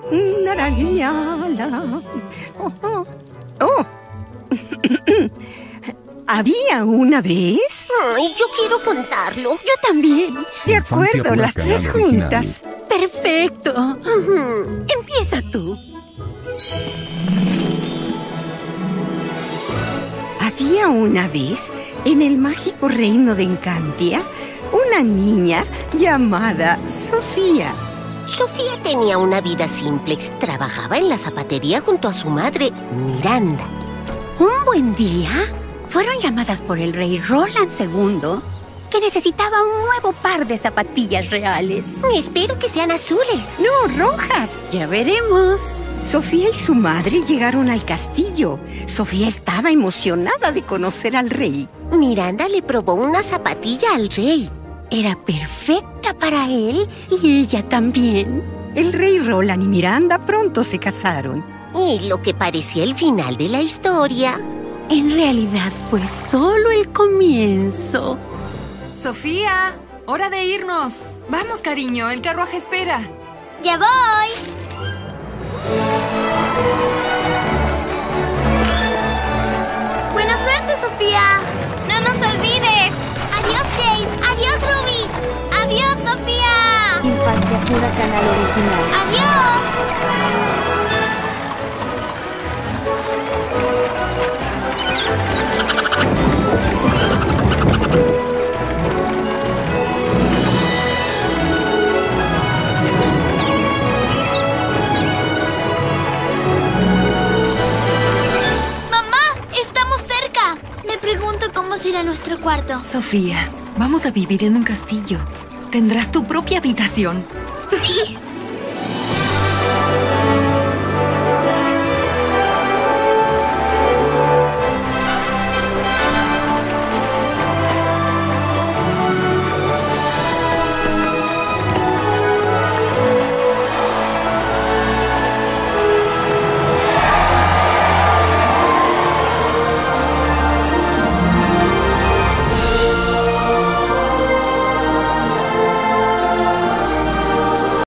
Naraniala. Oh, oh, oh. ¿Había una vez? Ay, yo quiero contarlo. Yo también. De acuerdo, las tres juntas. Perfecto. Empieza tú. Había una vez, en el mágico reino de Encantia, una niña llamada Sofía. Sofía tenía una vida simple. Trabajaba en la zapatería junto a su madre, Miranda. Un buen día, fueron llamadas por el rey Roland II, que necesitaba un nuevo par de zapatillas reales. Espero que sean azules. No, rojas. Ya veremos. Sofía y su madre llegaron al castillo. Sofía estaba emocionada de conocer al rey. Miranda le probó una zapatilla al rey. Era perfecta para él y ella también. El rey Roland y Miranda pronto se casaron. Y lo que parecía el final de la historia, en realidad fue solo el comienzo. Sofía, hora de irnos. Vamos, cariño, el carruaje espera. ¡Ya voy! ¡Buena suerte, Sofía! ¡No nos olvides! ¡Adiós, Jade! ¡Adiós, Ruby! ¡Adiós, Sofía! Infancia Pura Canal Original. ¡Adiós! ¿Cómo será nuestro cuarto? Sofía, vamos a vivir en un castillo. Tendrás tu propia habitación. ¡Sí!